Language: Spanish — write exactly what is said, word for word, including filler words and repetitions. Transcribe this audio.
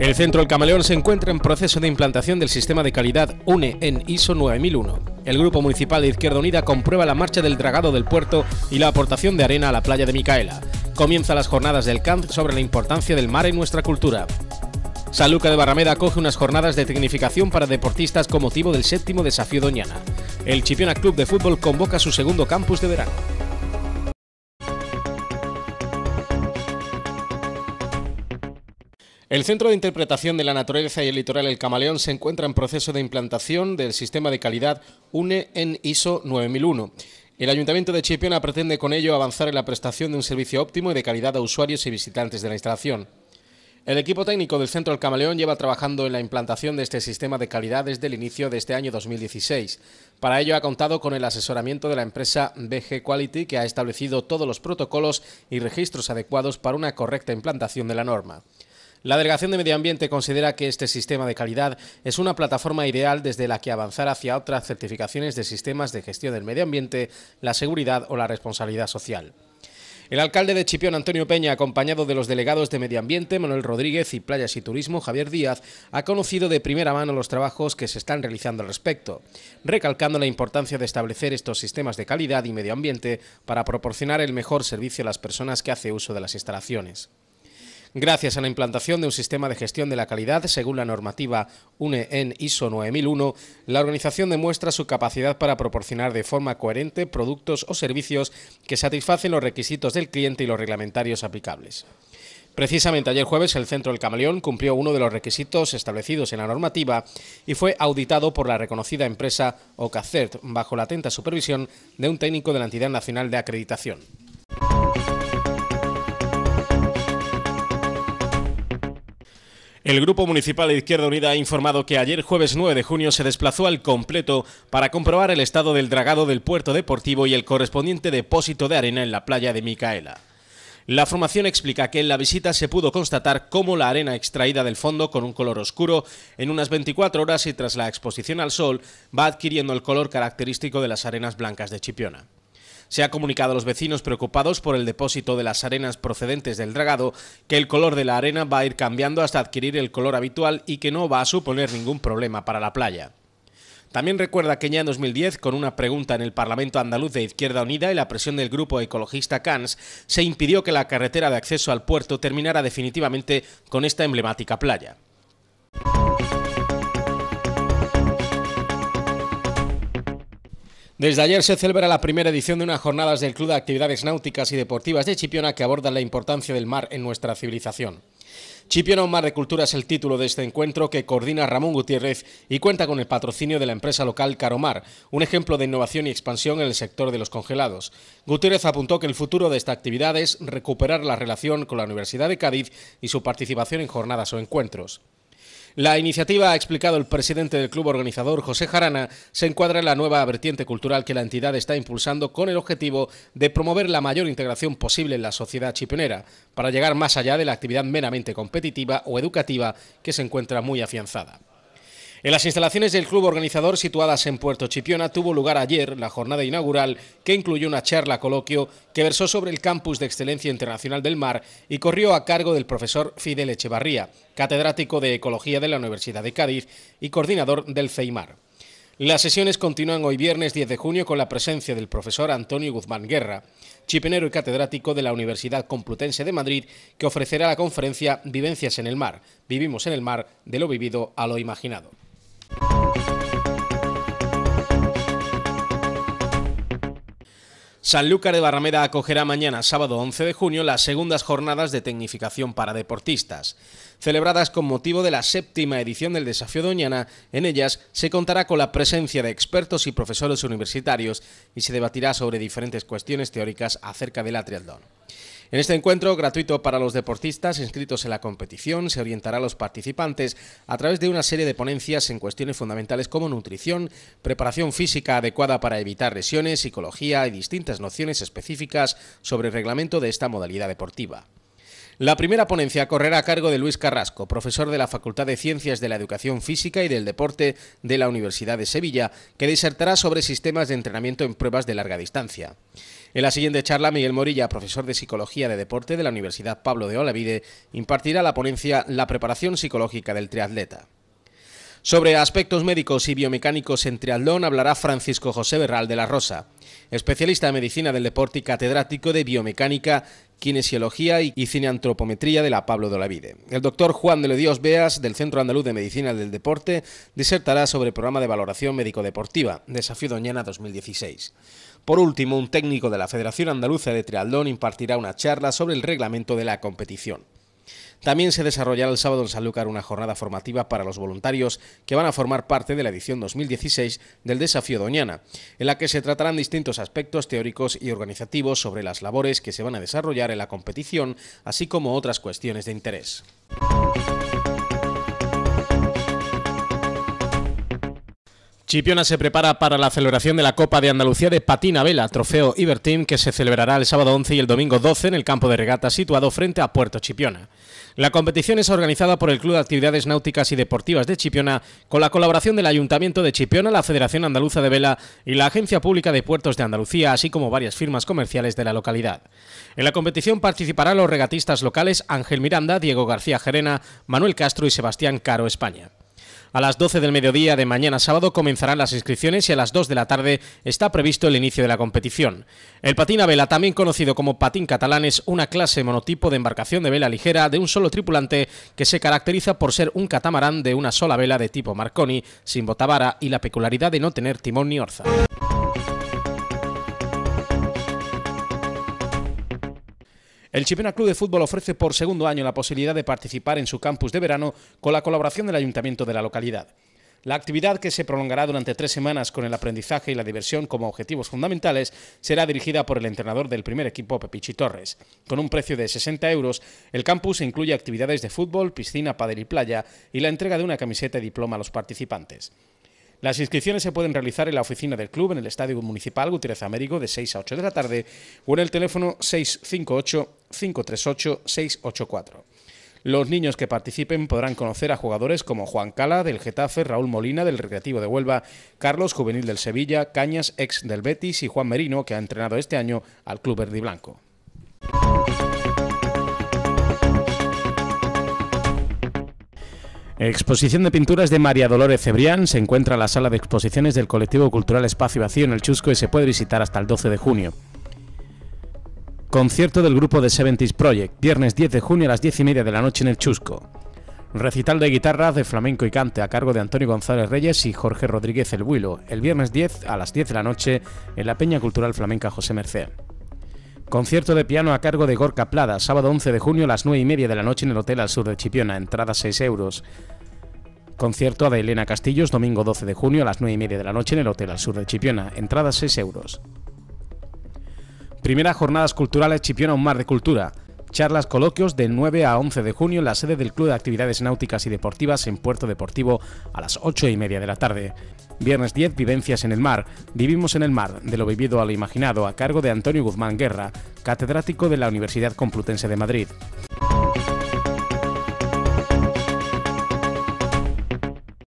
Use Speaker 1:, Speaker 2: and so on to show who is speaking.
Speaker 1: El Centro El Camaleón se encuentra en proceso de implantación del sistema de calidad U N E en I S O nueve mil uno. El Grupo Municipal de Izquierda Unida comprueba la marcha del dragado del puerto y la aportación de arena a la playa de Micaela. Comienzan las jornadas del C A N sobre la importancia del mar en nuestra cultura. Sanlúcar de Barrameda acoge unas jornadas de tecnificación para deportistas con motivo del séptimo desafío Doñana. El Chipiona Club de Fútbol convoca su segundo campus de verano. El Centro de Interpretación de la Naturaleza y el Litoral El Camaleón se encuentra en proceso de implantación del sistema de calidad U N E en I S O nueve mil uno. El Ayuntamiento de Chipiona pretende con ello avanzar en la prestación de un servicio óptimo y de calidad a usuarios y visitantes de la instalación. El equipo técnico del Centro El Camaleón lleva trabajando en la implantación de este sistema de calidad desde el inicio de este año dos mil dieciséis. Para ello ha contado con el asesoramiento de la empresa B G Quality, que ha establecido todos los protocolos y registros adecuados para una correcta implantación de la norma. La Delegación de Medio Ambiente considera que este sistema de calidad es una plataforma ideal desde la que avanzar hacia otras certificaciones de sistemas de gestión del medio ambiente, la seguridad o la responsabilidad social. El alcalde de Chipiona, Antonio Peña, acompañado de los delegados de Medio Ambiente, Manuel Rodríguez, y Playas y Turismo, Javier Díaz, ha conocido de primera mano los trabajos que se están realizando al respecto, recalcando la importancia de establecer estos sistemas de calidad y medio ambiente para proporcionar el mejor servicio a las personas que hacen uso de las instalaciones. Gracias a la implantación de un sistema de gestión de la calidad, según la normativa U N E en I S O nueve mil uno, la organización demuestra su capacidad para proporcionar de forma coherente productos o servicios que satisfacen los requisitos del cliente y los reglamentarios aplicables. Precisamente ayer jueves el Centro El Camaleón cumplió uno de los requisitos establecidos en la normativa y fue auditado por la reconocida empresa OCACERT bajo la atenta supervisión de un técnico de la Entidad Nacional de Acreditación. El Grupo Municipal de Izquierda Unida ha informado que ayer jueves nueve de junio se desplazó al completo para comprobar el estado del dragado del puerto deportivo y el correspondiente depósito de arena en la playa de Micaela. La formación explica que en la visita se pudo constatar cómo la arena extraída del fondo con un color oscuro en unas veinticuatro horas y tras la exposición al sol va adquiriendo el color característico de las arenas blancas de Chipiona. Se ha comunicado a los vecinos preocupados por el depósito de las arenas procedentes del dragado que el color de la arena va a ir cambiando hasta adquirir el color habitual y que no va a suponer ningún problema para la playa. También recuerda que ya en dos mil diez, con una pregunta en el Parlamento andaluz de Izquierda Unida y la presión del grupo ecologista C A N S, se impidió que la carretera de acceso al puerto terminara definitivamente con esta emblemática playa. Desde ayer se celebra la primera edición de unas jornadas del Club de Actividades Náuticas y Deportivas de Chipiona que abordan la importancia del mar en nuestra civilización. Chipiona, un mar de cultura es el título de este encuentro que coordina Ramón Gutiérrez y cuenta con el patrocinio de la empresa local Caromar, un ejemplo de innovación y expansión en el sector de los congelados. Gutiérrez apuntó que el futuro de esta actividad es recuperar la relación con la Universidad de Cádiz y su participación en jornadas o encuentros. La iniciativa, ha explicado el presidente del club organizador, José Jarana, se encuadra en la nueva vertiente cultural que la entidad está impulsando con el objetivo de promover la mayor integración posible en la sociedad chipionera, para llegar más allá de la actividad meramente competitiva o educativa que se encuentra muy afianzada. En las instalaciones del club organizador situadas en Puerto Chipiona tuvo lugar ayer la jornada inaugural que incluyó una charla coloquio que versó sobre el Campus de Excelencia Internacional del Mar y corrió a cargo del profesor Fidel Echevarría, catedrático de Ecología de la Universidad de Cádiz y coordinador del CEIMAR. Las sesiones continúan hoy viernes diez de junio con la presencia del profesor Antonio Guzmán Guerra, chipionero y catedrático de la Universidad Complutense de Madrid, que ofrecerá la conferencia Vivencias en el Mar, Vivimos en el Mar, de lo vivido a lo imaginado. Sanlúcar de Barrameda acogerá mañana, sábado once de junio, las segundas jornadas de tecnificación para deportistas. Celebradas con motivo de la séptima edición del Desafío Doñana, en ellas se contará con la presencia de expertos y profesores universitarios y se debatirá sobre diferentes cuestiones teóricas acerca del triatlón. En este encuentro, gratuito para los deportistas inscritos en la competición, se orientará a los participantes a través de una serie de ponencias en cuestiones fundamentales como nutrición, preparación física adecuada para evitar lesiones, psicología y distintas nociones específicas sobre el reglamento de esta modalidad deportiva. La primera ponencia correrá a cargo de Luis Carrasco, profesor de la Facultad de Ciencias de la Educación Física y del Deporte de la Universidad de Sevilla, que disertará sobre sistemas de entrenamiento en pruebas de larga distancia. En la siguiente charla, Miguel Morilla, profesor de Psicología de Deporte de la Universidad Pablo de Olavide, impartirá la ponencia La preparación psicológica del triatleta. Sobre aspectos médicos y biomecánicos en triatlón hablará Francisco José Berral de la Rosa, especialista en medicina del deporte y catedrático de biomecánica, kinesiología y cineantropometría de la Pablo de Olavide. El doctor Juan de Ledios Beas, del Centro Andaluz de Medicina del Deporte, disertará sobre el programa de valoración médico-deportiva, Desafío Doñana dos mil dieciséis. Por último, un técnico de la Federación Andaluza de Triatlón impartirá una charla sobre el reglamento de la competición. También se desarrollará el sábado en Sanlúcar una jornada formativa para los voluntarios que van a formar parte de la edición dos mil dieciséis del Desafío Doñana, en la que se tratarán distintos aspectos teóricos y organizativos sobre las labores que se van a desarrollar en la competición, así como otras cuestiones de interés. Chipiona se prepara para la celebración de la Copa de Andalucía de Patina Vela, Trofeo Iberteam, que se celebrará el sábado once y el domingo doce en el campo de regatas situado frente a Puerto Chipiona. La competición es organizada por el Club de Actividades Náuticas y Deportivas de Chipiona, con la colaboración del Ayuntamiento de Chipiona, la Federación Andaluza de Vela y la Agencia Pública de Puertos de Andalucía, así como varias firmas comerciales de la localidad. En la competición participarán los regatistas locales Ángel Miranda, Diego García Gerena, Manuel Castro y Sebastián Caro España. A las doce del mediodía de mañana sábado comenzarán las inscripciones y a las dos de la tarde está previsto el inicio de la competición. El patín a vela, también conocido como patín catalán, es una clase monotipo de embarcación de vela ligera de un solo tripulante que se caracteriza por ser un catamarán de una sola vela de tipo Marconi, sin botavara y la peculiaridad de no tener timón ni orza. El Chipiona Club de Fútbol ofrece por segundo año la posibilidad de participar en su campus de verano con la colaboración del Ayuntamiento de la localidad. La actividad, que se prolongará durante tres semanas con el aprendizaje y la diversión como objetivos fundamentales, será dirigida por el entrenador del primer equipo, Pepichi Torres. Con un precio de sesenta euros, el campus incluye actividades de fútbol, piscina, pádel y playa y la entrega de una camiseta y diploma a los participantes. Las inscripciones se pueden realizar en la oficina del club en el Estadio Municipal Gutiérrez Américo de seis a ocho de la tarde o en el teléfono seis cinco ocho, cinco tres ocho, seis ocho cuatro. Los niños que participen podrán conocer a jugadores como Juan Cala del Getafe, Raúl Molina del Recreativo de Huelva, Carlos Juvenil del Sevilla, Cañas ex del Betis y Juan Merino, que ha entrenado este año al club verde y blanco. Exposición de pinturas de María Dolores Cebrián se encuentra en la sala de exposiciones del colectivo cultural Espacio Vacío en el Chusco y se puede visitar hasta el doce de junio. Concierto del grupo The seventies Project, viernes diez de junio a las diez y media de la noche en el Chusco. Recital de guitarra, de flamenco y cante a cargo de Antonio González Reyes y Jorge Rodríguez El Builo, el viernes diez a las diez de la noche en la Peña Cultural Flamenca José Merced. Concierto de piano a cargo de Gorka Plada, sábado once de junio a las nueve y media de la noche en el Hotel Al Sur de Chipiona, entrada seis euros. Concierto de Elena Castillos, domingo doce de junio a las nueve y media de la noche en el Hotel Al Sur de Chipiona, entrada seis euros. Primera Jornadas Culturales Chipiona Un Mar de Cultura. Charlas, coloquios del nueve a once de junio en la sede del Club de Actividades Náuticas y Deportivas en Puerto Deportivo a las ocho y media de la tarde. Viernes diez, Vivencias en el Mar. Vivimos en el mar, de lo vivido a lo imaginado, a cargo de Antonio Guzmán Guerra, catedrático de la Universidad Complutense de Madrid.